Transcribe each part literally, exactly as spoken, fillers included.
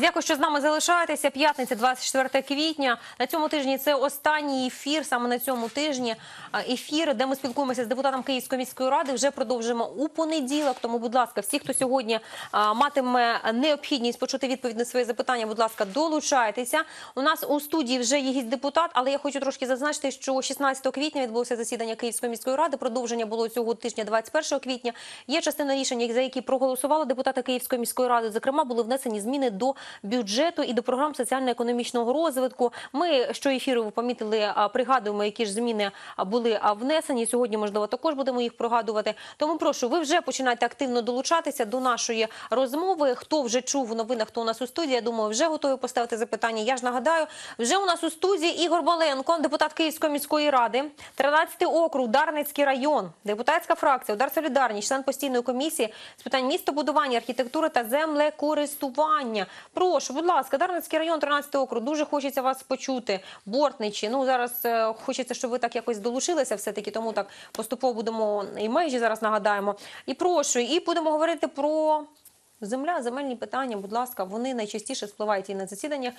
Дякую, що з нами залишаєтеся. П'ятниця, двадцять четверте квітня. На цьому тижні це останній ефір, саме на цьому тижні ефір, де ми спілкуємося з депутатом Київської міської ради. Вже продовжимо у понеділок. Тому, будь ласка, всі, хто сьогодні а, матиме необхідність почути відповідь на свої запитання, будь ласка, долучайтеся. У нас у студії вже є гість-депутат, але я хочу трошки зазначити, що шістнадцятого квітня відбулося засідання Київської міської ради. Продовження було цього тижня, двадцять першого квітня. Є частина рішень, за які проголосували депутати Київської міської ради. Зокрема, були внесені зміни до бюджету і до програм соціально-економічного розвитку. Ми, що ефіру ви помітили, пригадуємо, які ж зміни були внесені. Сьогодні, можливо, також будемо їх пригадувати. Тому прошу, ви вже починаєте активно долучатися до нашої розмови. Хто вже чув у новинах, хто у нас у студії, я думаю, вже готові поставити запитання. Я ж нагадаю, вже у нас у студії Ігор Баленко, депутат Київської міської ради, тринадцятий округ, Дарницький район, депутатська фракція «Удар Солідарність», член постійної комісії з питань містобудування, архітектури та землекористування. Прошу, будь ласка, Дарницький район, тринадцятий округ, дуже хочеться вас почути. Бортничі, ну зараз е, хочеться, щоб ви так якось долучилися все-таки, тому так поступово будемо і межі зараз нагадаємо. І прошу, і будемо говорити про земля, земельні питання, будь ласка, вони найчастіше спливають і на засіданнях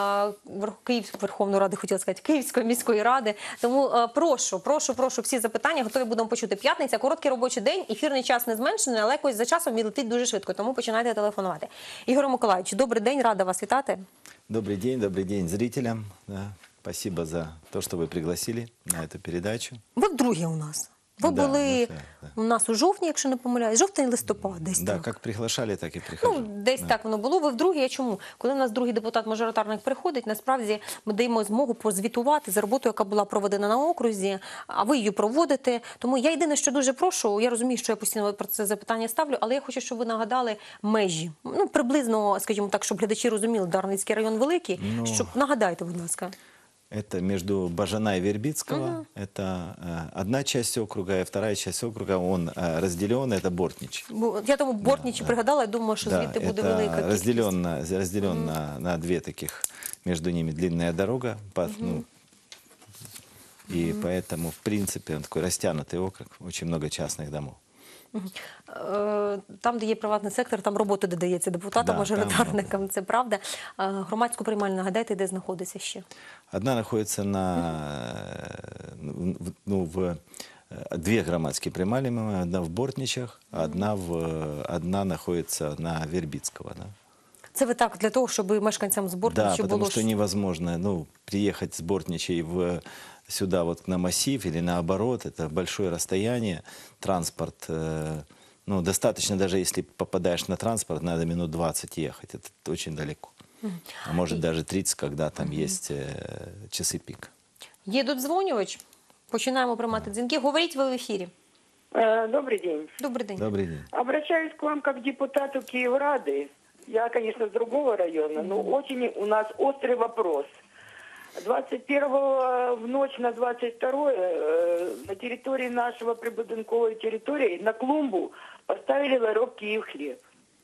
Київ, Верховної Ради, хотіла сказати, Київської міської ради. Тому е, прошу, прошу, прошу, всі запитання готові будемо почути. П'ятниця, короткий робочий день, ефірний час не зменшений, але якось за часом він летить дуже швидко, тому починайте телефонувати. Ігор Миколаївич, добрий день, рада вас вітати. Добрый день, добрый день зрителям. Да, спасибо за то, что вы пригласили на эту передачу. Ви вдруге у нас. Ви Да, були ну, да, у нас у жовтні, якщо не помиляюсь, жовтень-листопад десь Да, так. как приглашали, так и прихожу. Ну, десь да. так воно було. Ви вдруге, я чому? Коли у нас другий депутат-мажоритарник приходить, насправді ми даємо змогу позвітувати за роботу, яка була проведена на окрузі, а ви її проводите. Тому я єдине, що дуже прошу, я розумію, що я постійно про це запитання ставлю, але я хочу, щоб ви нагадали межі. Ну, приблизно, скажімо так, щоб глядачі розуміли, Дарницький район великий, Ну... щоб нагадайте, будь ласка. Это между Бажана и Вербицкого. Угу. Это э, одна часть округа, и вторая часть округа, он э, разделен, это Бортнич. Я тому Бортничі да, пригадала, я думаю, що да, звідти буде велика кількість. разделен, на, разделен угу. на, на две таких, между ними длинная дорога, по, угу. ну, и угу. поэтому, в принципе, он такой растянутый округ, очень много частных домов. Там, де є приватний сектор, там роботи додається депутатам, да, мажоритарникам, це правда. Громадську приймальну, нагадайте, де знаходиться ще? Одна находится на, ну, в, две громадские приймальні, одна в Бортничах, одна, в, одна находится на Вербицкого. Да. Це ви так, для того, щоб мешканцям з Бортничі да, було... Да, потому что невозможно, ну, приехать с Бортничей в... сюда вот на массив или наоборот, это большое расстояние, транспорт, э, ну, достаточно даже если попадаешь на транспорт, надо минут двадцать ехать, это очень далеко. А может даже тридцать, когда там есть э, часы пик. Є додзвонювач, починаємо приймати дзвінки. Говоріть ви в ефірі. Добрый день. Добрый день. Добрый день. Обращаюсь к вам как к депутату Киеврады. Я, конечно, с другого района, но очень у нас острый вопрос. двадцать первого в ночь на двадцать второе э, на территории нашего прибудинковой территории на клумбу поставили ларек «Киев хлеб».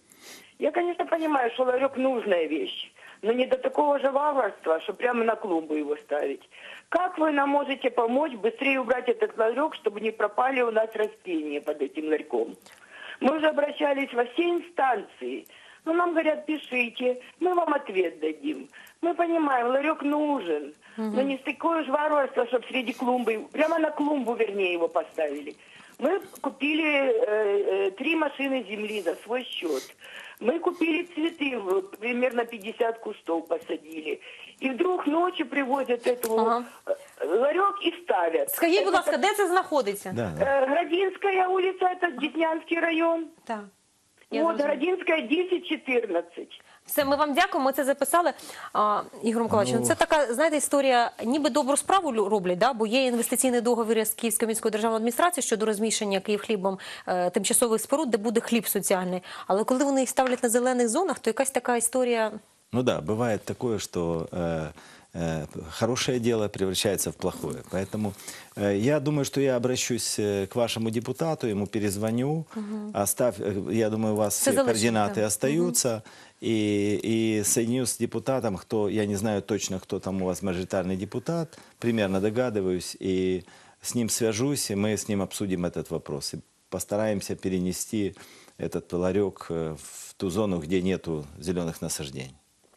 Я, конечно, понимаю, что ларек нужная вещь, но не до такого же варварства, что прямо на клумбу его ставить. Как вы нам можете помочь быстрее убрать этот ларек, чтобы не пропали у нас растения под этим ларьком? Мы уже обращались во все инстанции. Но нам говорят, пишите, мы вам ответ дадим. Мы понимаем, ларек нужен, угу. но не с такое же варварство, чтобы среди клумбы, прямо на клумбу, вернее, его поставили. Мы купили э, э, три машины земли за свой счет. Мы купили цветы, примерно пятьдесят кустов посадили. И вдруг ночью привозят эту ага. ларек и ставят. Скажіть, будь ласка, де це знаходиться? Да, да. Градинская улица, это Деснянский район. Так. Вот, Градинская десять четырнадцать. Все, ми вам дякуємо, ми це записали. А, Ігор Миколаївич, ну, це така, знаєте, історія, ніби добру справу роблять, да? Бо є інвестиційний договір з Київською міською державною адміністрацією щодо розміщення Київхлібом е, тимчасових споруд, де буде хліб соціальний. Але коли вони їх ставлять на зелених зонах, то якась така історія... Ну да, бывает такое, что... Э... хорошее дело превращается в плохое. Поэтому э, я думаю, что я обращусь к вашему депутату, ему перезвоню, угу. оставь, я думаю, у вас все, все координаты да. остаются, угу. и, и соединюсь с депутатом, кто, я не знаю точно, кто там у вас мажоритарный депутат, примерно догадываюсь, и с ним свяжусь, и мы с ним обсудим этот вопрос, и постараемся перенести этот ларек в ту зону, где нету зеленых насаждений.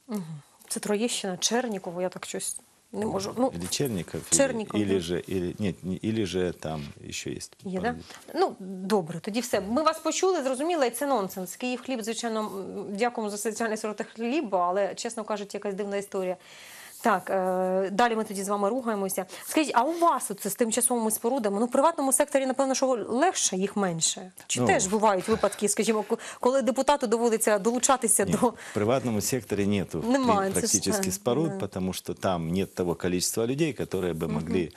Це Троєщина, Черніково, я так щось не можу. Ну, Или Черников, Черников, или, или да. же, или, нет, не- или же там еще есть. Є, да? пару. Ну, добре, тоді все. Ми вас почули, зрозуміли, і це нонсенс. Київ хліб, звичайно, м, дякуємо за соціальний сорти хліба, але, чесно кажучи, якась дивна історія. Так, е, далі ми тоді з вами рухаємося. Скажіть, а у вас оце з тимчасовими спорудами? Ну, в приватному секторі, напевно, що легше, їх менше? Чи Ну, теж бувають випадки, скажімо, коли депутату доводиться долучатися Нет, до... в приватном секторе нету Нема, при- это практически ж, споруд, да. потому что там нет того количества людей, которые бы могли,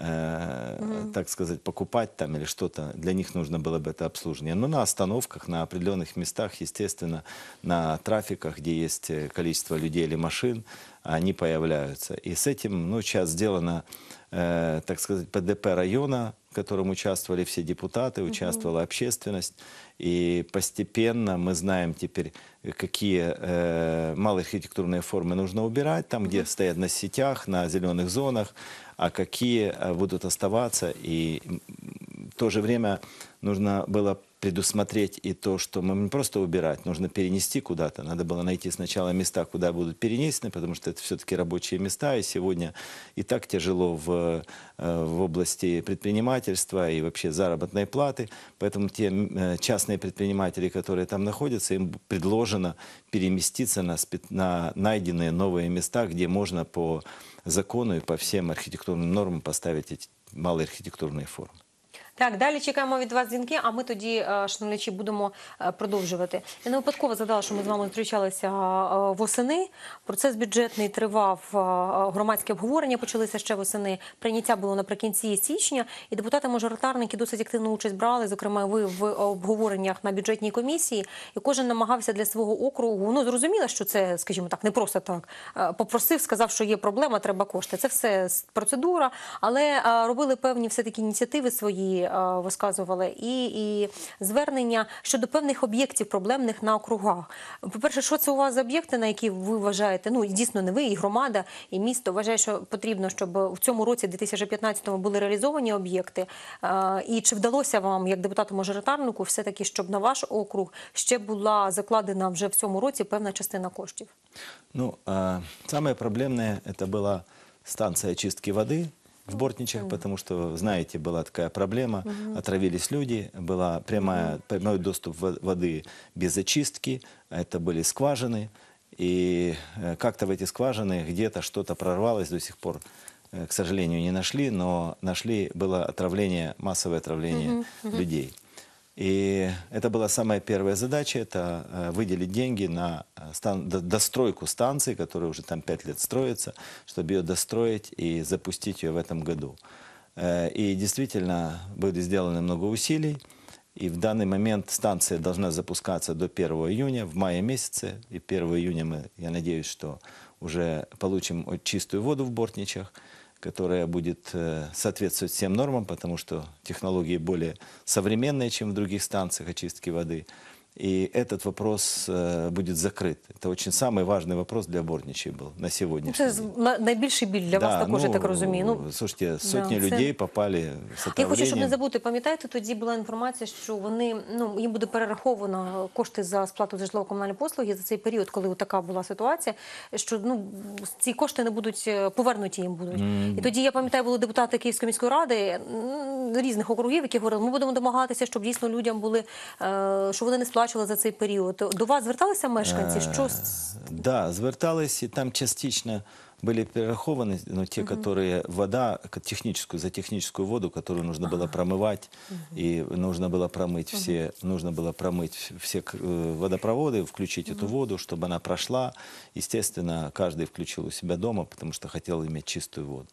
э, так сказать, покупать там или что-то. Для них нужно было бы это обслуживание. Но на остановках, на определенных местах, естественно, на трафиках, где есть э, количество людей или машин, они появляются. И с этим, ну, сейчас сделано, э, так сказать, П Д П района, в котором участвовали все депутаты, участвовала общественность. И постепенно мы знаем теперь, какие э, малые архитектурные формы нужно убирать, там, где стоят на сетях, на зеленых зонах, а какие э, будут оставаться. И м, в то же время нужно было предусмотреть и то, что мы не просто убирать, нужно перенести куда-то. Надо было найти сначала места, куда будут перенесены, потому что это все-таки рабочие места, и сегодня и так тяжело в, э, в области предпринимательства и вообще заработной платы. Поэтому те э, частные предприниматели, которые там находятся, им предложено переместиться на, спе- на найденные новые места, где можно по закону и по всем архитектурным нормам поставить эти малые архитектурные формы. Так, далі чекаємо від вас дзвінки, а ми тоді, е, шановничі, будемо е, продовжувати. Я не випадково задала, що ми з вами зустрічалися е, восени. Процес бюджетний тривав, е, громадські обговорення почалися ще восени. Прийняття було наприкінці січня, і депутати-мажоритарники досить активну участь брали, зокрема ви в обговореннях на бюджетній комісії, і кожен намагався для свого округу, ну, зрозуміло, що це, скажімо так, не просто так, е, попросив, сказав, що є проблема, треба кошти. Це все процедура, але е, робили певні все-таки ініціативи свої, висказували, і, і звернення щодо певних об'єктів проблемних на округах. По-перше, що це у вас за об'єкти, на які ви вважаєте, ну, дійсно не ви, і громада, і місто вважає, що потрібно, щоб в цьому році, дві тисячі п'ятнадцятому, були реалізовані об'єкти? І чи вдалося вам, як депутату-мажоритарнику, все-таки, щоб на ваш округ ще була закладена вже в цьому році певна частина коштів? Ну, а, самое проблемное это была станция очистки воды в Бортничах, потому что, знаете, была такая проблема, отравились люди, была прямая, прямой доступ во- воды без очистки, это были скважины, и э, как-то в эти скважины где-то что-то прорвалось, до сих пор, э, к сожалению, не нашли, но нашли, было отравление, массовое отравление людей. И это была самая первая задача, это э, выделить деньги на э, стан- до- достройку станции, которая уже там пять лет строится, чтобы ее достроить и запустить ее в этом году. Э, И действительно были сделаны много усилий, и в данный момент станция должна запускаться до первого июня, в мае месяце, и первого июня мы, я надеюсь, что уже получим о- чистую воду в Бортничах, которая будет э, соответствовать всем нормам, потому что технологии более современные, чем в других станциях очистки воды. И этот вопрос э, будет закрыт. Это очень самый важный вопрос для Бортничей был на сегодняшний Це день. на- найбільший біль для вас також, я так розумію. Ну, слушайте, сотни це- людей попали с я хочу, щоб не отравлением. забути, пам'ятаєте, тоді була інформація, що вони, ну, їм буде перераховано кошти за сплату за житлово-комунальні послуги за цей період, коли така була ситуація, що, ну, ці кошти не будуть е, повернуті їм будуть. І тоді, я пам'ятаю, були депутати Київської міської ради м, різних округів, які говорили, ми будемо домагатися, щоб дійсно людям були, е, що вони не сплачували за цей період. До вас зверталися мешканці? Що з- Да, звертались, и там частично были перерахованы, но те, которые вода, к- техническую, за техническую воду, которую нужно было промывать, и нужно было промыть все, нужно было промыть все к- э, водопроводы, включить эту воду, чтобы она прошла. Естественно, каждый включил у себя дома, потому что хотел иметь чистую воду.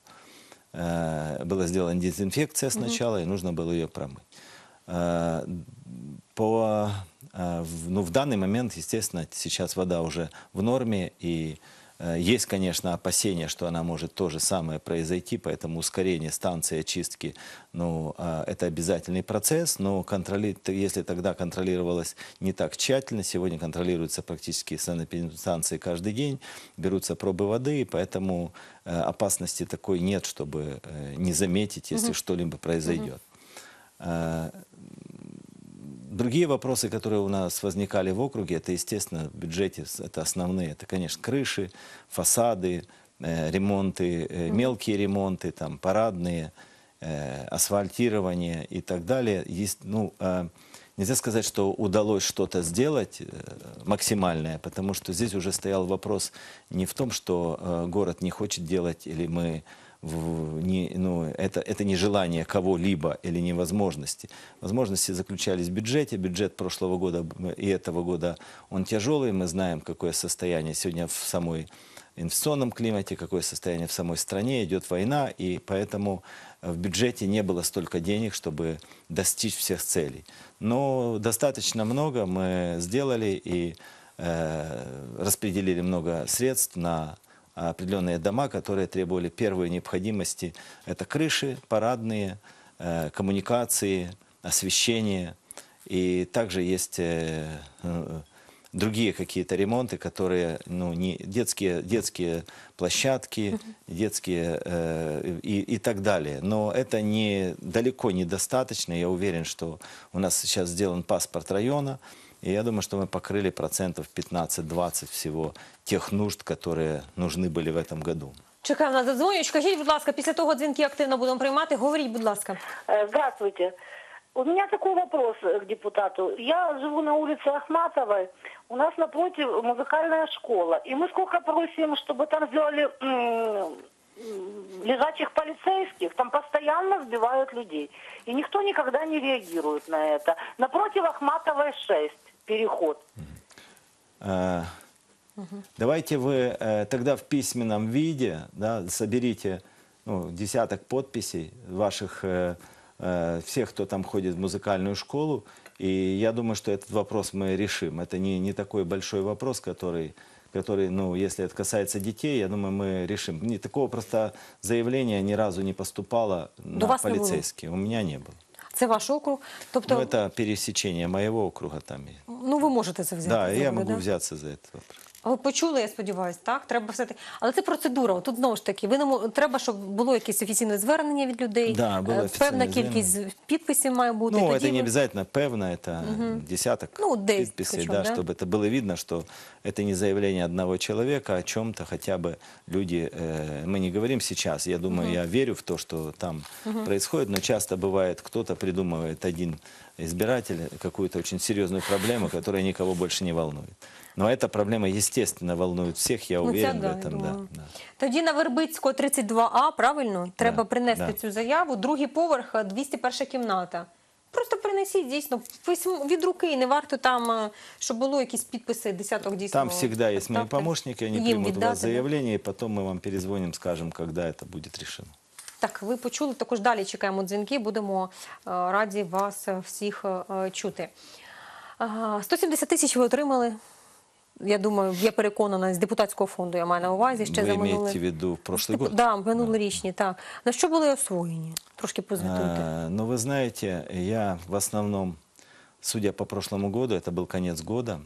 Э, Была сделана дезинфекция сначала, и нужно было ее промыть. Э, По, э, в- ну, в данный момент, естественно, сейчас вода уже в норме, и э, есть, конечно, опасения, что она может то же самое произойти, поэтому ускорение станции очистки, ну, э, это обязательный процесс, но контроли... т- если тогда контролировалось не так тщательно, сегодня контролируются практически санэпидстанции каждый день, берутся пробы воды, и поэтому э, опасности такой нет, чтобы э, не заметить, если что-либо произойдет. Э, другие вопросы, которые у нас возникали в округе, это, естественно, в бюджете, с- это основные. Это, конечно, крыши, фасады, э, ремонты, э, мелкие ремонты, там, парадные, э, асфальтирование и так далее. Есть, ну, э, нельзя сказать, что удалось что-то сделать э, максимальное, потому что здесь уже стоял вопрос не в том, что э, город не хочет делать или мы в- не, ну, это, это не желание кого-либо или невозможности. Возможности заключались в бюджете. Бюджет прошлого года и этого года, он тяжелый. Мы знаем, какое состояние сегодня в самой инвестиционном климате, какое состояние в самой стране, идет война, и поэтому в бюджете не было столько денег, чтобы достичь всех целей. Но достаточно много мы сделали и э, распределили много средств на определенные дома, которые требовали первой необходимости. Это крыши, парадные, э, коммуникации, освещение. И также есть э, э, другие какие-то ремонты, которые, ну, не детские, детские площадки, детские э, и, и так далее. Но это не, далеко недостаточно. Я уверен, что у нас сейчас сделан паспорт района, и я думаю, что мы покрыли процентов пятнадцать-двадцать всего тех нужд, которые нужны были в этом году. Чекаємо на додзвонювач. Кажіть, будь ласка, після того дзвінки активно будемо приймати. Говоріть, будь ласка. Э, Здравствуйте. У меня такой вопрос э, к депутату. Я живу на улице Ахматовой. У нас напротив музыкальная школа. И мы сколько просим, чтобы там сделали м, м, лежачих полицейских, там постоянно сбивают людей. И никто никогда не реагирует на это. Напротив Ахматовой шесть, переход. Э, Давайте вы э, тогда в письменном виде, да, соберите, ну, десяток подписей ваших, э, э, всех, кто там ходит в музыкальную школу, и я думаю, что этот вопрос мы решим. Это не, не такой большой вопрос, который, который, ну, если это касается детей, я думаю, мы решим. Не, такого просто заявления ни разу не поступало на вас не было? полицейские. У меня не было. Це ваш округ. Тобто, Ну, это пересечение моего округа там. ну, ви можете це взяти. Да, за я руку, могу да? взяться за этот вопрос. Ви почули, я сподіваюся, так? Треба все таки. Але це процедура. Тут знову ж таки, ви не мо- треба, щоб було якесь офіційне звернення від людей. Да, було Е, офіційне певна кількість підписів має бути. Ну, Тоді это не ви- обязательно певно, это десяток Ну, десять подписей, причем, да, да? чтобы это было видно, что это не заявление одного человека о чем-то, хотя бы люди, э, мы не говорим сейчас, я думаю, я верю в то, что там происходит, но часто бывает, кто-то придумывает, один избиратель, какую-то очень серьезную проблему, которая никого больше не волнует. Но эта проблема, естественно, волнует всех, я Ну, це, уверен да, в я этом. Да, думаю. да. Тоді на Вербицького тридцять два А, правильно? Треба Да, принести да. цю заяву. Другий поверх, двісті перша кімната. Просто принесіть, дійсно, письмо від руки, не варто там, е, щоб було якісь підписи, десяток дійсно. Там всегда есть мои поставте. помощники, они Їм примут у віддати, вас да? заявление, и потом мы вам перезвоним, скажем, когда это будет решено. Так, ви почули, також далі чекаємо дзвінки, будемо е, раді вас е, всіх е, чути. Ага, сто сімдесят тисяч ви отримали, я думаю, я переконана, з депутатського фонду, я маю на увазі, ще Вы за имеете минулий. в виду в прошлый год? Да, минулорічні, так. На що були освоєні? Трошки позвітуйте. А, Ну, вы знаете, я в основном, судя по прошлому году, это был конец года,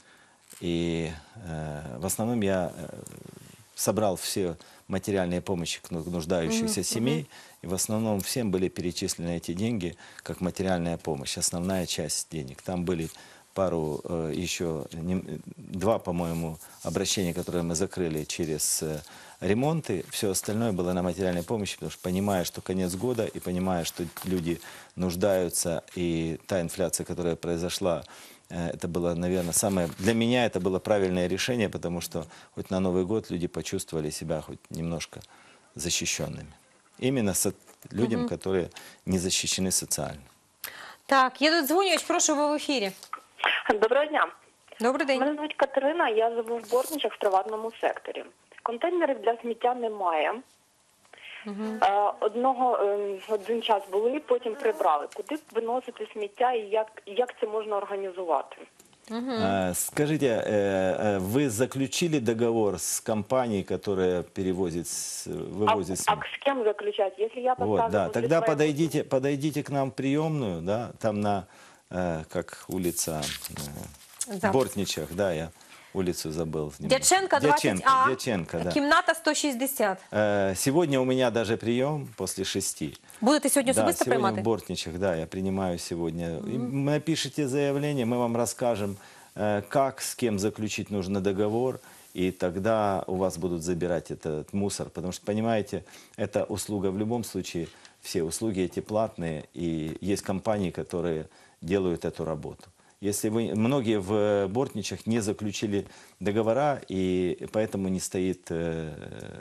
и э, в основном я э, собрал все материальные помощи к ну- нуждающихся семей, и в основном всем были перечислены эти деньги как материальная помощь, основная часть денег. Там были пару э, еще, не- два, по-моему, обращения, которые мы закрыли через э, ремонты. Все остальное было на материальной помощи, потому что понимая, что конец года, и понимая, что люди нуждаются, и та инфляция, которая произошла, э, это было, наверное, самое... Для меня это было правильное решение, потому что хоть на Новый год люди почувствовали себя хоть немножко защищенными. Именно со- людям, которые не защищены социально. Так, є додзвонювач, прошу, ви в ефірі. Доброго дня. Добрий день. Мене звуть Катерина, я живу в Бортничах в приватному секторі. Контейнерів для сміття немає. Е, Одного е, один час були, потім прибрали. Куди б виносити сміття і як, як це можна організувати? А, Скажите, э, э, вы заключили договор с компанией, которая перевозит, с- А, вывозит а снег? с кем заключать? Если я поставлю... Вот, да. возле Тогда своего- подойдите, подойдите к нам в приемную, да, там на, э, как улица, э, Да. в Бортничах, да, я улицу забыл. немножко. Дяченка двадцять А, Дяченко, да. кімната сто шістдесят. Э, Сегодня у меня даже прием после шести. Будете сьогодні Да, особисто сегодня приймати? в Бортничах, да, я принимаю сегодня. И напишите заявление, мы вам расскажем, э, как, с кем заключить нужно договор, и тогда у вас будут забирать этот мусор. Потому что, понимаете, это услуга в любом случае, все услуги эти платные, и есть компании, которые делают эту работу. Если вы, многие в Бортничах не заключили договора, и поэтому не стоит... э,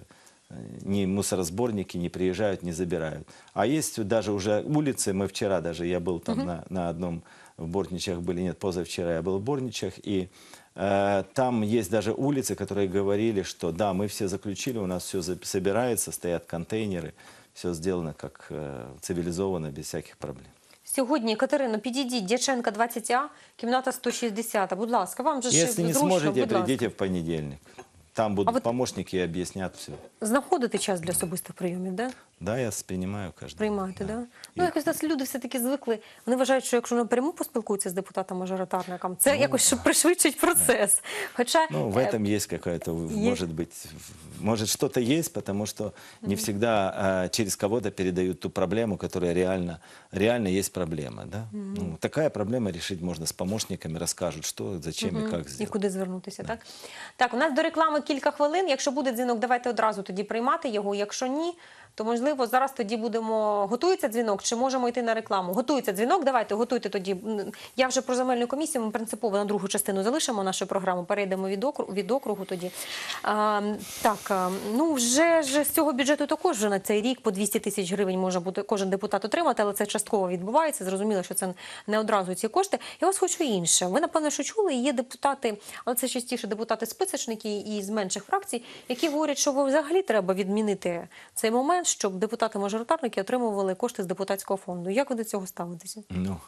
ни мусоросборники не приезжают, не забирают. А есть даже уже улицы, мы вчера даже, я был там на, на одном, в Бортничах были, нет, позавчера я был в Бортничах, и э, там есть даже улицы, которые говорили, что да, мы все заключили, у нас все собирается, стоят контейнеры, все сделано как э, цивилизованно, без всяких проблем. Сьогодні, Катерино, підійдіть, Дяченка двадцять А, кімната сто шістдесят. Будь ласка, вам же ж Если не зручно, сможете, будь ласка. придите в понедельник. Там будут вот- помощники и объяснят все. Знаходите час для особистих прийомів, да? Да, я принимаю каждый. Приймаєте, да? Ну, І- якось нас люди все-таки звикли. Вони вважають, що якщо напряму поспілкуються з депутатом-мажоритарником, це якось щоб пришвидшить процес. Хоча Ну, в е, этом есть какая-то, есть. может быть, может что-то есть, потому что не всегда а, через кого-то передают ту проблему, которая реально, реально есть проблема. Да? Ну, такая проблема решить можно с помощниками, расскажут, что, зачем и как і сделать. куди звернутися, так? Так, у нас до реклами кілька хвилин. Якщо буде дзвінок, давайте одразу тоді приймати його. Якщо ні, то, можливо, зараз тоді будемо... Готується дзвінок, чи можемо йти на рекламу? Готується дзвінок, давайте, готуйте тоді. Я вже про земельну комісію, ми принципово на другу частину залишимо нашу програму, перейдемо від округу, від округу тоді. А, так, а, ну вже ж з цього бюджету також вже на цей рік по двісті тисяч гривень може бути кожен депутат отримати, але це частково відбувається. Зрозуміло, що це не одразу ці кошти. Я вас хочу інше. Ви, напевно, що чули, є депутати, але це частіше депутати-списочники і з менших фракцій, які говорять, що взагалі треба відмінити цей момент, щоб депутати-мажоритарники отримували кошти з депутатського фонду. Як ви до цього ставитеся? Ну,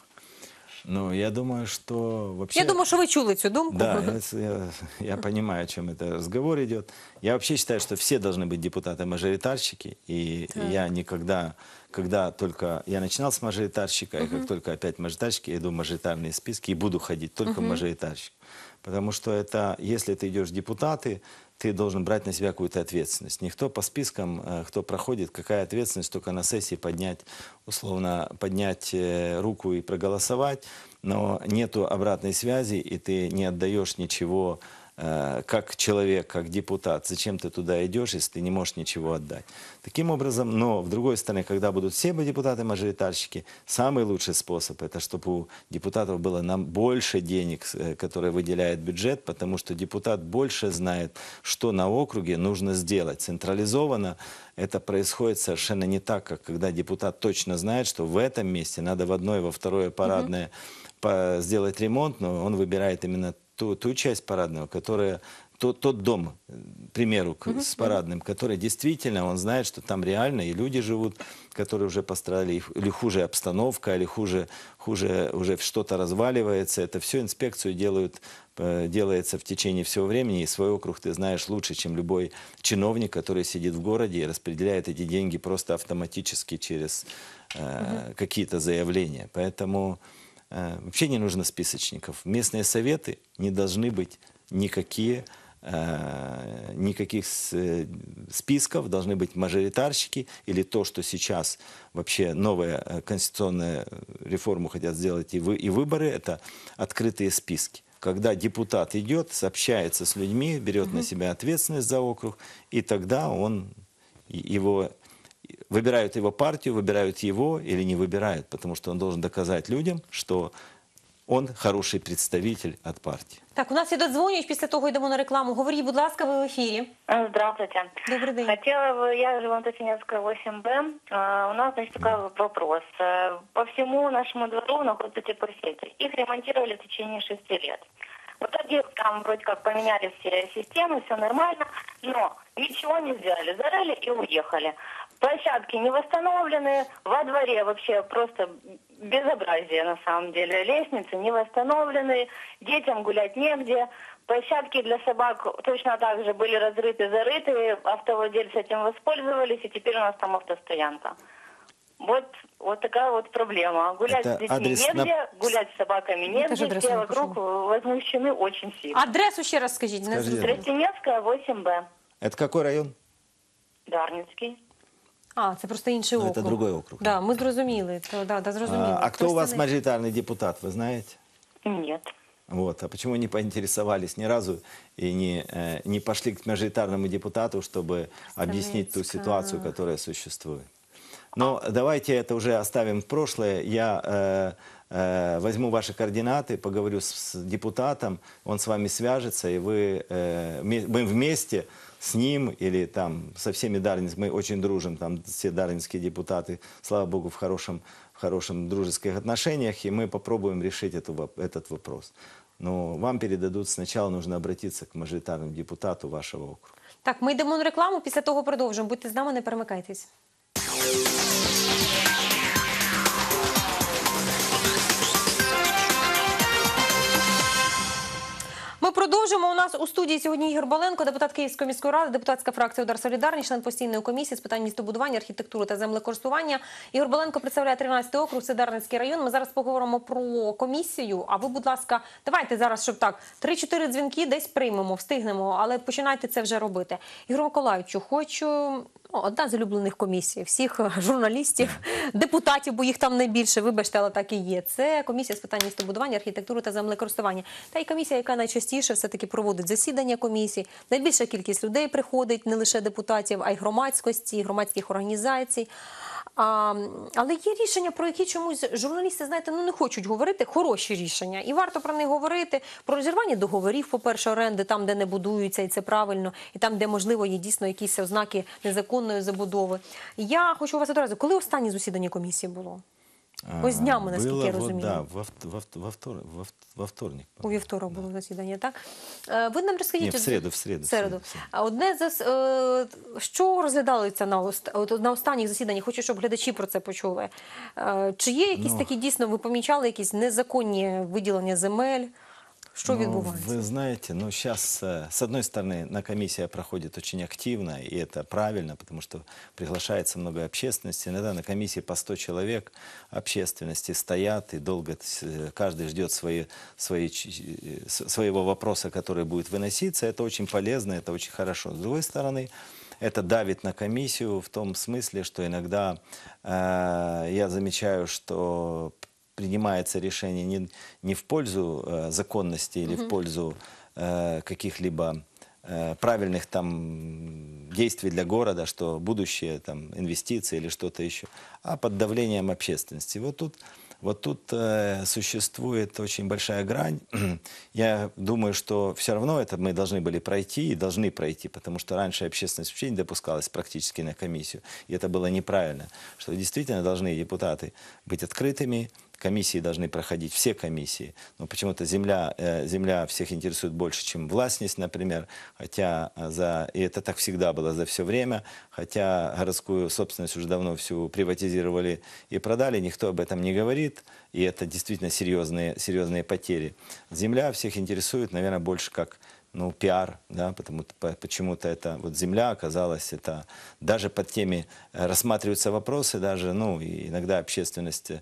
ну, я думаю, что вообще... Я думаю, що ви чули цю думку. Да, я, я, я понимаю, о чем это разговор идет. Я вообще считаю, что все должны быть депутаты-мажоритарщики. И я никогда, когда только я начинал с мажоритарщика, и как только опять мажоритарщики, я иду в мажоритарные списки и буду ходить только в мажоритарщик. Потому что это, если ты идешь в депутаты, ты должен брать на себя какую-то ответственность. Никто по спискам, э, кто проходит, какая ответственность, только на сессии поднять, условно, поднять э, руку и проголосовать, но нету обратной связи, и ты не отдаешь ничего э, как человек, как депутат. Зачем ты туда идешь, если ты не можешь ничего отдать? Таким образом, но, с другой стороны, когда будут все депутаты-мажоритарщики, самый лучший способ, это чтобы у депутатов было нам больше денег, э, которые выделяет бюджет, потому что депутат больше знает, что на округе нужно сделать. Централизованно это происходит совершенно не так, как когда депутат точно знает, что в этом месте надо в одной, во второе парадное по- сделать ремонт, но он выбирает именно ту, ту часть парадного, которая тот, тот дом, к примеру, к- с парадным, который действительно, он знает, что там реально и люди живут, которые уже пострадали, их- или хуже обстановка, или хуже, хуже уже что-то разваливается. Это все инспекцию делают, э, делается в течение всего времени, и свой округ ты знаешь лучше, чем любой чиновник, который сидит в городе и распределяет эти деньги просто автоматически через э, какие-то заявления. Поэтому э, вообще не нужно списочников. Местные советы не должны быть никакие, э, никаких с- э, списков, должны быть мажоритарщики или то, что сейчас вообще новая э, конституционная реформу хотят сделать и, вы, и выборы, это открытые списки. Когда депутат идет, общается с людьми, берет на себя ответственность за округ, и тогда он и- его выбирают его партию, выбирают его или не выбирают, потому что он должен доказать людям, что он хороший представитель от партии. Так, у нас є додзвонюють, після того йдемо на рекламу. Говоріть, будь ласка, ви в ефірі. Здравствуйте. Добрый день. Хотела бы, я живу на Татинецкой восемь Б. А, У нас, значит, такой вопрос. Э, По всему нашему двору находятся теплосети. Их ремонтировали в течение шести лет. В итоге там вроде как поменяли все системы, все нормально, но ничего не сделали. Зарыли и уехали. Площадки не восстановлены, во дворе вообще просто безобразие на самом деле. Лестницы не восстановлены, детям гулять негде. Площадки для собак точно так же были разрыты, зарыты, автовладельцы этим воспользовались, и теперь у нас там автостоянка. Вот, вот такая вот проблема. Гулять Это с детьми адрес на- негде, гулять с собаками Ну, тоже негде, адрес все напишу. вокруг возмущены очень сильно. Адресу ще раз скажіть. Не Скажіть. зрозуміла. Тростенецкая, восемь Б, Это какой район? Дарницкий. А, це просто інший Ну, округ. це другий округ. Да, ми зрозуміли. То, да, да, зрозуміли. А, а кто у вас Просто не- мажоритарный депутат, вы знаете? Нет. Вот. А почему не поинтересовались ни разу и не, э, не пошли к мажоритарному депутату, чтобы объяснить ту Станицкая. ситуацию, которая существует? Но давайте это уже оставим в прошлое. Я э, э, возьму ваши координаты, поговорю с, с депутатом, он с вами свяжется, и вы, э, ме- мы вместе с ним или там со всеми дарницкими, мы очень дружим, там все дарницкие депутаты, слава богу, в хорошем, в хорошем дружеских отношениях, и мы попробуем решить эту, воп- этот вопрос. Но вам передадут, сначала нужно обратиться к мажоритарному депутату вашего округа. Так, ми йдемо на рекламу, після того продовжимо. Будьте з нами, не перемикайтесь. Ми продовжимо. У нас у студії сьогодні Ігор Баленко, депутат Київської міської ради, депутатська фракція «Удар Солідарність», член постійної комісії з питань містобудування, архітектури та землекористування. Ігор Баленко представляє тринадцятий округ, це Дарницький район. Ми зараз поговоримо про комісію. А ви, будь ласка, давайте зараз, щоб так, три-чотири дзвінки десь приймемо, встигнемо, але починайте це вже робити. Ігор Миколаївичу, хочу... Ну, одна з улюблених комісій всіх журналістів, депутатів, бо їх там найбільше, вибачте, але так і є. Це комісія з питань містобудування, архітектури та землекористування. Та й комісія, яка найчастіше все-таки проводить засідання комісії. Найбільша кількість людей приходить, не лише депутатів, а й громадськості, громадських організацій. А, але є рішення, про які чомусь журналісти, знаєте, ну не хочуть говорити, хороші рішення. І варто про них говорити, про розірвання договорів, по-перше, оренди, там, де не будуються, і це правильно, і там, де, можливо, є дійсно якісь ознаки незаконної забудови. Я хочу у вас одразу, коли останнє засідання комісії було? Ось днями, наскільки Было я вот, розумію. да, во, вт- во, вт- во, втор- во, вт- во вторник. У вівторок було засідання, так? Е, Ви нам розкажіть... Ні, в от- середу, в середу, В в середу. середу, в середу. А Одне з... е, Що розглядалося на, ост- от на останніх засіданнях? Хочу, щоб глядачі про це почули. Е, Чи є якісь Ну. такі, дійсно, ви помічали, якісь незаконні виділення земель? Що Ну, відбувається? Вы знаете, ну сейчас, с одной стороны, на комиссия проходит очень активно, и это правильно, потому что приглашается много общественности. Иногда на комиссии по сто человек общественности стоят, и долго э, каждый ждет свои, свои, ч- э, с- своего вопроса, который будет выноситься. Это очень полезно, это очень хорошо. С другой стороны, это давит на комиссию в том смысле, что иногда э, я замечаю, что принимается решение не, не в пользу э, законности или в пользу э, каких-либо э, правильных там действий для города, что будущее там инвестиции или что-то еще, а под давлением общественности. Вот тут, вот тут э, существует очень большая грань. Я думаю, что все равно это мы должны были пройти и должны пройти, потому что раньше общественность вообще не допускалась практически на комиссию, и это было неправильно, что действительно должны депутаты быть открытыми, комиссии должны проходить, все комиссии. Но почему-то земля, э, земля всех интересует больше, чем властность, например. Хотя за, и это так всегда было за все время. Хотя городскую собственность уже давно всю приватизировали и продали. Никто об этом не говорит. И это действительно серьезные, серьезные потери. Земля всех интересует, наверное, больше как ну, пиар, да, потому по- почему-то это вот земля оказалась, это даже под теми э, рассматриваются вопросы, даже, ну, и иногда общественность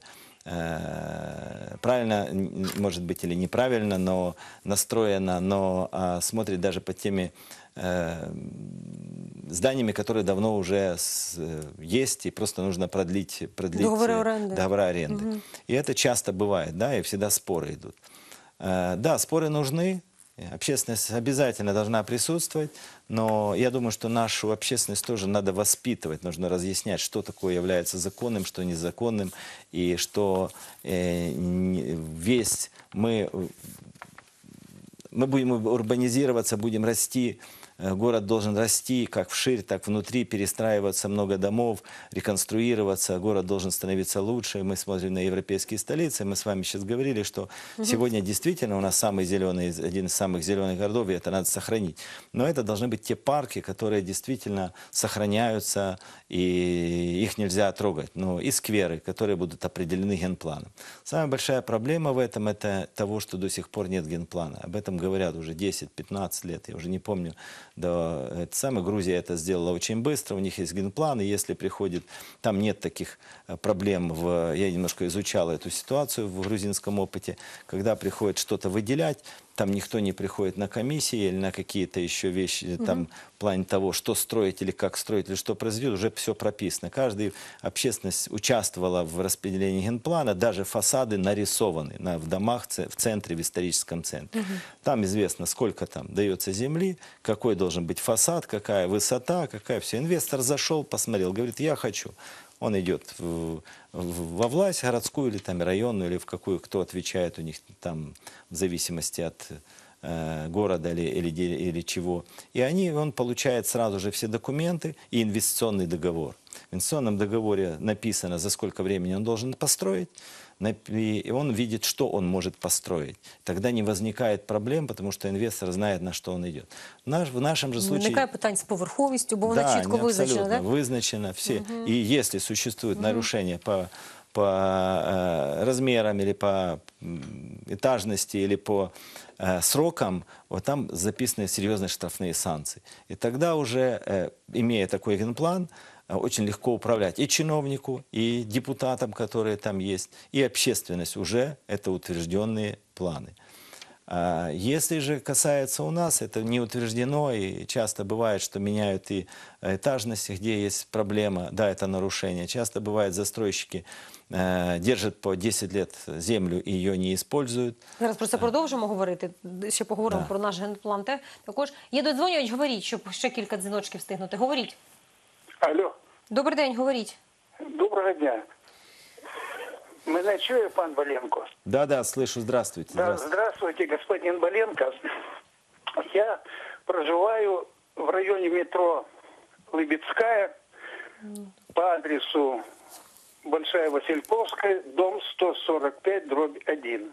э, правильно, н- может быть, или неправильно, но настроена, но а, смотрит даже под теми э, зданиями, которые давно уже с- э, есть, и просто нужно продлить, продлить Договоры э, аренды. договора аренды. И это часто бывает, да, и всегда споры идут. Э, Да, споры нужны, общественность обязательно должна присутствовать, но я думаю, что нашу общественность тоже надо воспитывать, нужно разъяснять, что такое является законным, что незаконным, и что э, не- весь мы, мы будем урбанизироваться, будем расти, э, город должен расти как вширь, так внутри, перестраиваться много домов, реконструироваться, город должен становиться лучше. Мы смотрим на европейские столицы, мы с вами сейчас говорили, что сегодня действительно у нас самый зеленый, один из самых зеленых городов, и это надо сохранить. Но это должны быть те парки, которые действительно сохраняются, и их нельзя трогать. Ну, и скверы, которые будут определены генпланом. Самая большая проблема в этом – это того, что до сих пор нет генплана. Об этом говорят уже десять-пятнадцать лет, я уже не помню до это самое. Грузия это сделала очень быстро, у них есть генплан, и если приходит, там нет таких э, проблем, в, я немножко изучал эту ситуацию в грузинском опыте, когда приходит что-то выделять, там никто не приходит на комиссии или на какие-то еще вещи, там, в плане того, что строить или как строить, или что произойдет, уже все прописано. Каждая общественность участвовала в распределении генплана, даже фасады нарисованы на, в домах в центре, в историческом центре. Угу. Там известно, сколько там дается земли, какой должен быть фасад, какая высота, какая все. Инвестор зашел, посмотрел, говорит, я хочу. Он идет в, в, во власть городскую или там районную, или в какую, кто отвечает у них там в зависимости от э, города или, или, или чего. И они, он получает сразу же все документы и инвестиционный договор. В инвестиционном договоре написано, за сколько времени он должен построить, и он видит, что он может построить. Тогда не возникает проблем, потому что инвестор знает, на что он идет. Наш, в нашем же случае... Виникає питань з поверховістю, бо вона да, чітко визначена, так? вызначено все. Угу. И если существует угу. нарушение по, по э, размерам или по этажности или по э, срокам, вот там записаны серьезные штрафные санкции. И тогда уже, э, имея такой генплан, очень легко управлять и чиновнику, и депутатам, которые там есть, и общественность. Уже это утвержденные планы. Если же касается у нас, это не утверждено, и часто бывает, что меняют и этажности, где есть проблема, да, это нарушение. Часто бывает, застройщики э, держат по десять лет землю и ее не используют. Зараз про це продовжимо говорити, ще поговоримо Да. про наш генплан. Те. Також є додзвонювач, говоріть, щоб ще кілька дзвіночків встигнути. Говоріть. Алло, Добрий день, говоріть. доброго дня. Мене чує пан Боленко? Да, да, слышу. Здравствуйте. Да, Здравствуйте. здравствуйте, господин Боленко. Я проживаю в районе метро Лыбецкая по адресу Большая Васильковская, дом сто сорок пять, дробь один.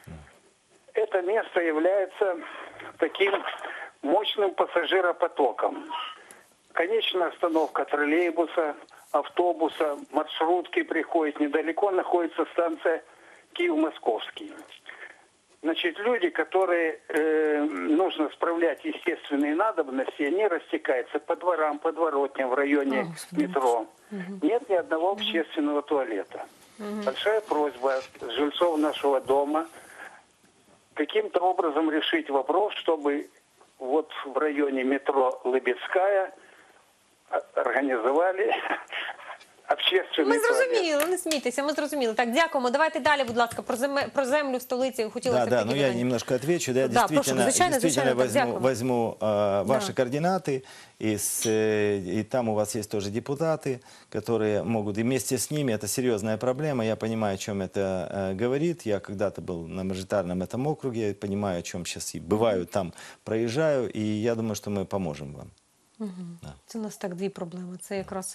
Это место является таким мощным пассажиропотоком. Конечная остановка троллейбуса, автобуса, маршрутки приходят. Недалеко находится станция Киев-Московский. Значит, люди, которые э, нужно справлять естественные надобности, они растекаются по дворам, подворотням в районе О, метро. Угу. Нет ни одного общественного туалета. Угу. Большая просьба жильцов нашего дома каким-то образом решить вопрос, чтобы вот в районе метро Лыбецкая організували общественний Ми зрозуміли, не смійтеся, ми зрозуміли. Так, дякуємо. Давайте далі, будь ласка, про, землю, про землю в столиці. Хотілося Да, да, такі ну я питання. немножко отвечу. Да, Да, действительно, прошу, звичайно, действительно звичайно, так, возьму, дякую. возьму э, ваши Да. координаты, и, с, э, и там у вас есть тоже депутаты, которые могут, и вместе с ними, это серьезная проблема, я понимаю, о чем это э, говорит, я когда-то был на мажоритарном этом округе, я понимаю, о чем сейчас, и бываю там, проезжаю, и я думаю, что мы поможем вам. Угу. Да. Це у нас так дві проблеми. Це якраз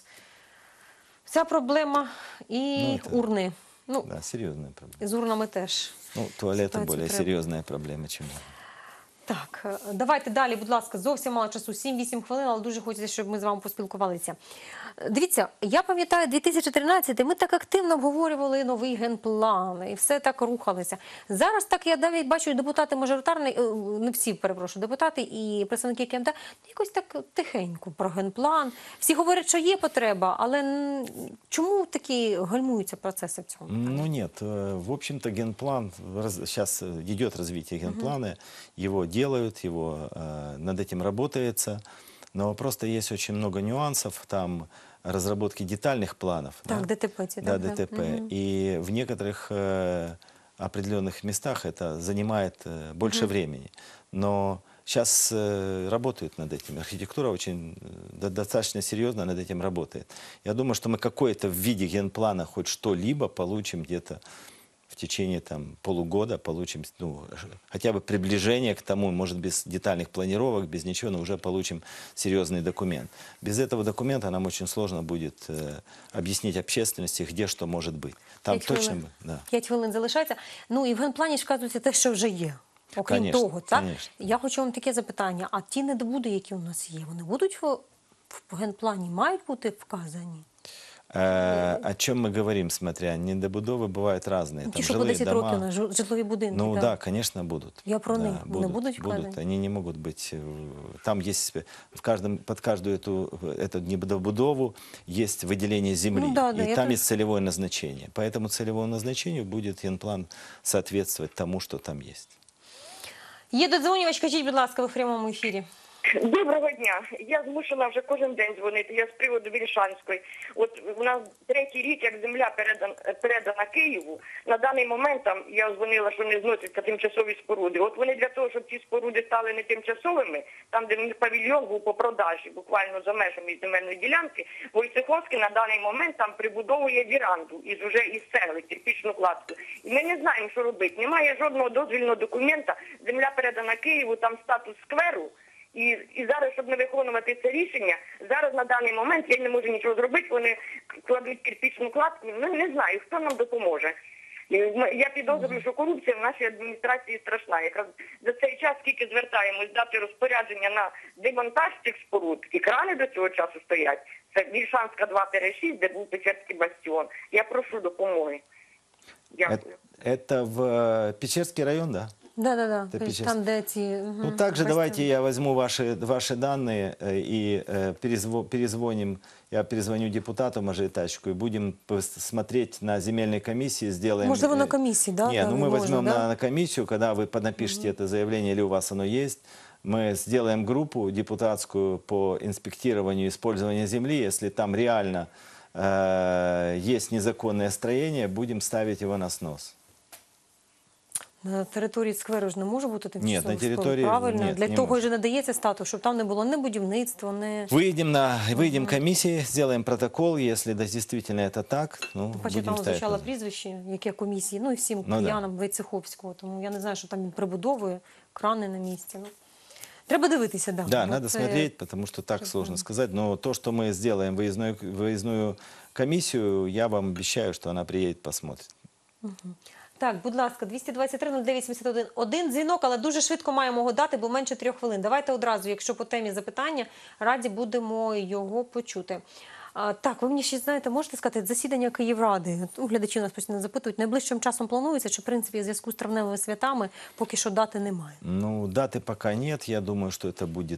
ця проблема і Ну, це- урни. Ну, Да, серьезная проблема. з урнами теж. Ну, туалеты Ситуацию более треба. серьезная проблема, чем... Так, е, давайте далі, будь ласка, зовсім мало часу, сім-вісім хвилин, але дуже хочеться, щоб ми з вами поспілкувалися. Е, Дивіться, я пам'ятаю, дві тисячі тринадцятий ми так активно обговорювали новий генплан, і все так рухалося. Зараз так я навіть бачу, депутати мажоритарні, е, не всі, перепрошую, депутати і представники КМДА, якось так тихенько про генплан. Всі говорять, що є потреба, але м, чому такі гальмуються процеси в цьому? Ну нет, э, в общем-то генплан, раз- сейчас э, идет развитие генплана, его делают, его, э, над этим работается, но просто есть очень много нюансов, там разработки детальных планов. Так, ДТП ці, Да, так, да. ДТП. Мгм. И в некоторых э, определенных местах это занимает э, больше времени. Но сейчас э, работают над этим. Архитектура очень э, до- достаточно серьезно над этим работает. Я думаю, что мы какое-то в виде генплана хоть что-либо получим где-то в течение там, полугода, получим ну, ш- хотя бы приближение к тому, может, без детальных планировок, без ничего, но уже получим серьезный документ. Без этого документа нам очень сложно будет э, объяснить общественности, где что может быть. Там П'ять точно... хвилин. Да. П'ять хвилин залишається. Ну і в генплані ж вказується те, що вже є. Окрім Конечно, того, так? конечно. Я хочу вам таке запитання. А ті недобуди, які у нас є, вони будуть в, в генплані, мають бути вказані? Э, о чем мы говорим, смотря, недобудовы бывают разные. Ті, Там що по жилые десять дома. років на жу- житлові будинки. Ну так. да, конечно, будут. Я про Да, них. Вони будуть будут. вкладені? Они не могут быть. э, Там есть в каждом, под каждую эту, эту недобудову есть выделение земли. Ну да, да, и я там тоже- есть целевое назначение. По этому целевому назначению будет генплан соответствовать тому, что там есть. Є додзвонювач, кажіть, будь ласка, ви в прямому ефірі. Доброго дня. Я змушена вже кожен день дзвонити. Я з приводу Вільшанської. От у нас третій рік, як земля передана, передана Києву. На даний момент там я дзвонила, що не зносяться тимчасові споруди. От вони для того, щоб ці споруди стали не тимчасовими, там, де в них павільйон був по продажі, буквально за межами земельної ділянки, Войцеховський на даний момент там прибудовує віранду із уже із цегли, кирпічну кладку. І ми не знаємо, що робити. Немає жодного дозвільного документа. Земля передана Києву, там статус скверу. І, і зараз, щоб не виконувати це рішення, зараз на даний момент я не можу нічого зробити, вони кладуть кирпічну кладку, ну не знаю, хто нам допоможе. І я підозрюю, що корупція в нашій адміністрації страшна. Якраз за цей час, скільки звертаємось дати розпорядження на демонтаж цих споруд, і крани до цього часу стоять, це Вільшанська два шість, де був Печерський бастіон. Я прошу допомоги. Дякую. Это, это в э, Печерский район, да? Да, да, да. Печерський. Там, де ці... Ну, также давайте я возьму ваши, ваши данные э, и э, перезво- перезвоним, я перезвоню депутату мажоритарщику и будем пос- смотреть на земельной комиссии, сделаем... Можливо, на э, комісії, да? Не, там ну мы можна, возьмем да? на, на комиссию, когда вы напишите это заявление или у вас оно есть, мы сделаем группу депутатскую по инспектированию использования земли, если там реально э, есть незаконное строение, будем ставить его на снос. На території скверу ж не може бути тимчасових Ні, на споруд, території- правильно? ні, Для не того може. ж і надається статус, щоб там не було ні будівництва, ні... Выйдем на выйдем комиссии, сделаем протокол, если да, действительно это так, ну, Хоча будем там ставить. звучало на- прізвище, яке комісії, ну і всім Ну, да. киянам Войцеховського, тому я не знаю, що там він прибудовує, крани на місці. Ну, треба дивитися, да. Да, Ну, надо це- смотреть, потому что так сложно сказать. Но то, что мы сделаем выездную, выездную комиссию, я вам обещаю, что она приедет, посмотрит. Так, будь ласка, двісті двадцять три нуль дев'ять сімдесят один. Один дзвінок, але дуже швидко маємо його дати, бо менше трьох хвилин. Давайте одразу, якщо по темі запитання, раді будемо його почути. А, так, ви мені ще знаєте, можете сказати, засідання Київради, от, ну, глядачі нас постійно запитують, найближчим часом планується, чи в принципі в зв'язку з травневими святами поки що дати немає? Ну, даты пока нет. Я думаю, что это будет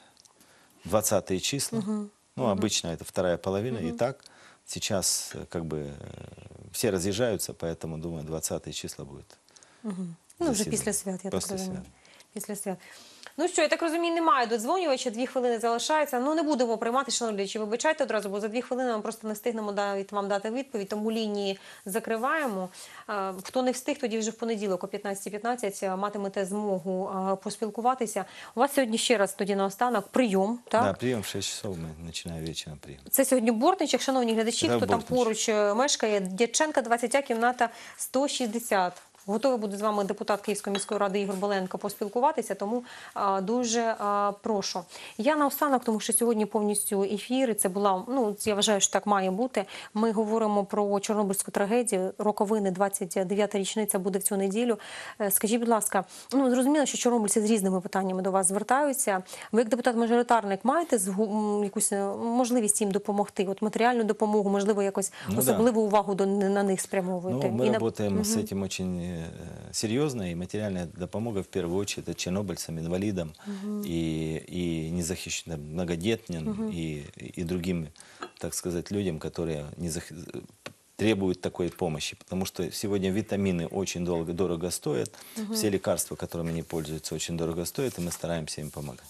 двадцатые числа. Ну, обычно это вторая половина. И так сейчас э, как бы э, все разъезжаются, поэтому, думаю, двадцатые числа будет. Ну, вже засідання. після свят, я Після так розумію. свят. Після свят. Ну що, я так розумію, немає додзвонювача, дві хвилини залишається. Ну, не будемо приймати, шановні глядачі, вибачайте одразу, бо за дві хвилини ми просто не встигнемо навіть вам дати відповідь, тому лінії закриваємо. Е, Хто не встиг, тоді вже в понеділок о п'ятнадцятій п'ятнадцять матимете змогу е, поспілкуватися. У вас сьогодні ще раз тоді наостанок прийом, так? Да, прием в шесть часов, мы начинаем вечером прием. Це сьогодні Бортничок, шановні глядачі, Да, хто там Бортничок. поруч е, мешкає, Дяченка, двадцять, кімната сто шістдесят. Готовий буде з вами депутат Київської міської ради Ігор Боленко поспілкуватися, тому а, дуже а, прошу. Я наостанок, тому що сьогодні повністю ефір, і це була, ну, я вважаю, що так має бути. Ми говоримо про Чорнобильську трагедію, роковини, двадцять дев'ята річниця буде в цю неділю. Е, Скажіть, будь ласка, ну, зрозуміло, що чорнобильці з різними питаннями до вас звертаються. Ви як депутат-мажоритарник маєте згу- м, якусь е, можливість їм допомогти? От матеріальну допомогу, можливо, якось Ну, да. особливу увагу до, на них спрямовуєте? Ну, мы І на- работаем с этим очень э, серьезно, и материальная допомога в первую очередь это чернобыльцам, инвалидам и, и незахищенным, многодетным и, и другим, так сказать, людям, которые не зах- требуют такой помощи. Потому что сегодня витамины очень долго, дорого стоят, все лекарства, которыми они пользуются, очень дорого стоят, и мы стараемся им помогать.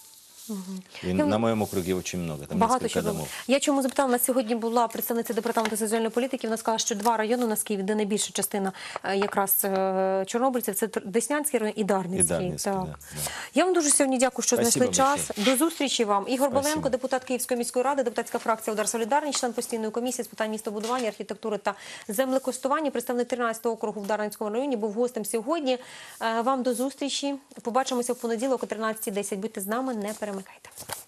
И Я- на моем округе очень много, там Багато несколько чого. домов. Я чому запитала, на сьогодні була представниця департаменту соціальної політики, вона сказала, що два райони у нас в Києві, де найбільша частина е, якраз е, чорнобильців, це Тр- Деснянський район і Дарницький. І Дарницький, так. да, да. Я вам дуже сьогодні дякую, що Спасибо знайшли час. большое. До зустрічі вам. Ігор Спасибо. Боленко, депутат Київської міської ради, депутатська фракція «Удар Солідарність», член постійної комісії з питань містобудування, архітектури та землекористування, представник тринадцятого округу в Дарницькому районі, був гостем сьогодні. Е, Вам до зустрічі. Побачимося в понеділок о тринадцятій десять. Будьте з нами, не перемикайте.